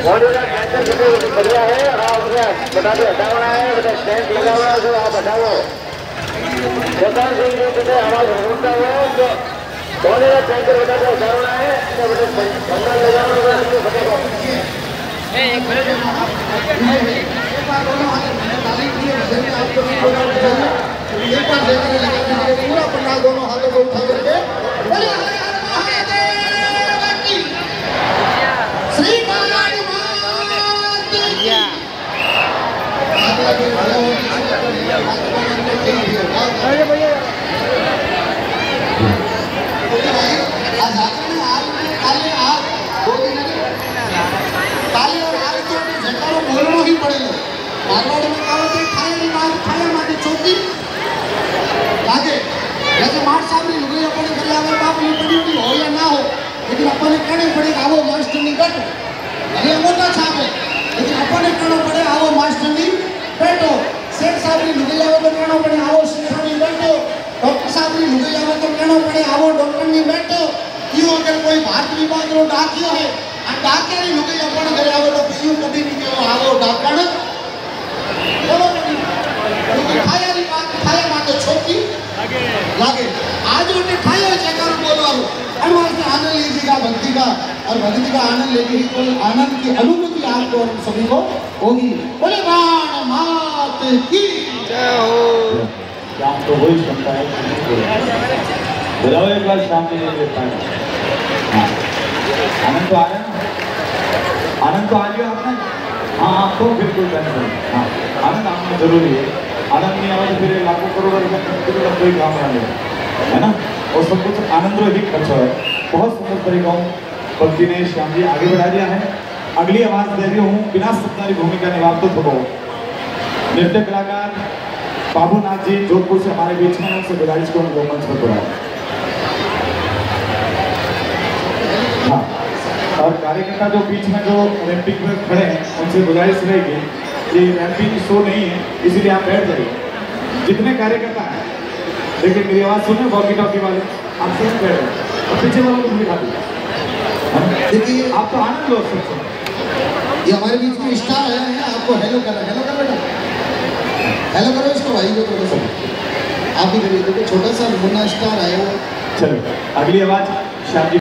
मौजूदा कैंसर कितने बढ़िया है और बता दो हटाना है, बता स्टैंड लगा हुआ है, आप हटाओ। प्रकाश सिंह जी कितने आवाज होता है तो मौजूदा कैंसर बता दो हटाना है, बंदा लगाना बताओ। पूरा पंडाल दोनों हाथों को उठा करके श्री बोलना ही पड़ेगा। मारवाड़ में कहा खाया माथे चौकी लागे जैसे मार साहब ने लुगाई अपने घर आवे बाप ने पड़ी हुई हो या ना हो, लेकिन अपने कहने पड़े आवो मास्टर नहीं गट अरे मोटा छाप है, लेकिन अपने कहना पड़े आवो मास्टर नहीं बैठो। सेठ साहब ने लुगाई आवे तो कहना पड़े आवो सेठ नहीं बैठो। डॉक्टर साहब ने लुगाई आवे तो कहना पड़े आवो डॉक्टर नहीं बैठो। क्यों अगर कोई भारत विभाग रो डाकियो है आ डाकिया ने लुगाई अपने घर आवे तो क्यों कभी नहीं कहो आवो डाकण खाया नहीं बात खाया माते छोकी लागे आज उन्हें खाया जयकार बोलवारो अनवास से आनंद लीजिएगा भक्ति का, और भक्ति का आनंद लेके ही कोई आनंद की अनुभूति आपको और सभी को होगी। बोले बाण मात की जय हो। शाम तो वही सुनता है, बुलाओ एक बार शाम के लिए देता है। आनंद तो आ रहा है ना, आनंद तो आ गया आपने। हाँ आपको बिल्कुल टेंशन नहीं। हाँ आनंद आना जरूरी है, आनंद नहीं आवा तो फिर लाखों करोड़ों रुपये का कोई काम ना ले, है ना। और सब कुछ आनंद ही खर्च है। बहुत सुंदर तरीकों भक्ति ने श्याम जी आगे बढ़ा दिया है। अगली आवाज दे रही हूँ बिना सत्तारी भूमिका निभाते थको नृत्य कलाकार बाबूनाथ जी जोधपुर से हमारे बीच में, उनसे गुजारिश को उनको मंच पर बुलाओ। हाँ और कार्यकर्ता जो बीच में जो रैंपिंग में खड़े हैं उनसे गुजारिश रहेगी कि रैंपिंग शो नहीं है इसीलिए आप बैठ जाइए। जितने कार्यकर्ता हैं देखिए मेरी आवाज़ सुने वॉकी टॉकी वाले आप सब बैठ जाए और पीछे वालों को दिखा दीजिए। देखिए आप तो आनंद लो सबसे। ये हमारे बीच में स्टार आया है, आपको हेलो कर रहा है। हेलो कर बेटा, हेलो करो इसको भाई को थोड़ा सा आप भी करिए। देखो छोटा सा मुन्ना स्टार आया। चलो अगली आवाज श्याम जी।